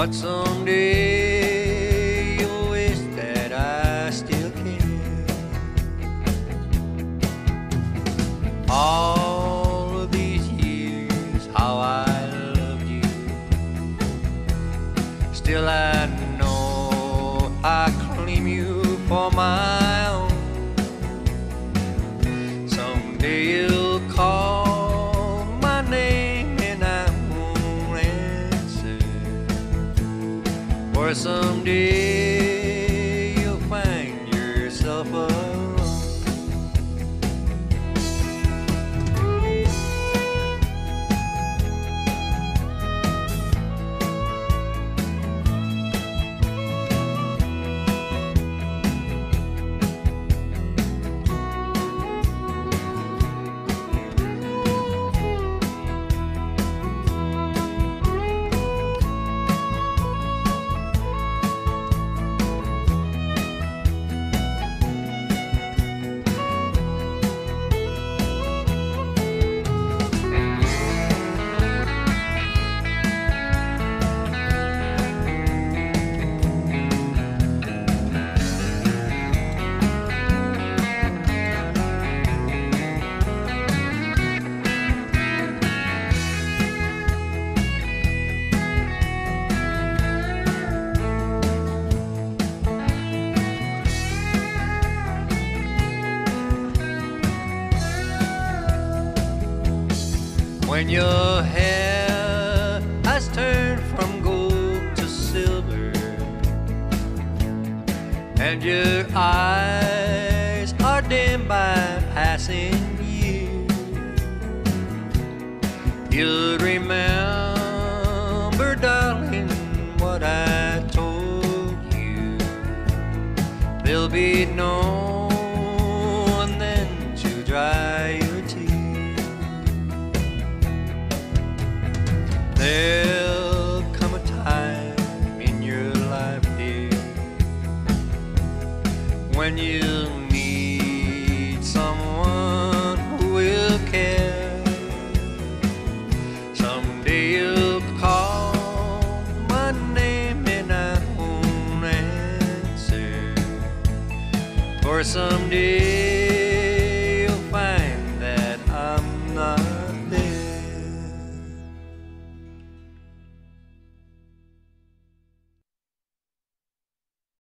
But someday you'll wish that I still care. All of these years, how I loved you, still I know I claim you for my own. Someday you'll call my name and I won't answer, or someday you'll find yourself alone. When your hair has turned from gold to silver and your eyes are dimmed by passing years, you'll remember, darling, what I told you. There'll be no one then to dry your tears. There'll come a time in your life, dear, when you'll need someone who will care. Someday you'll call my name and I won't answer, or someday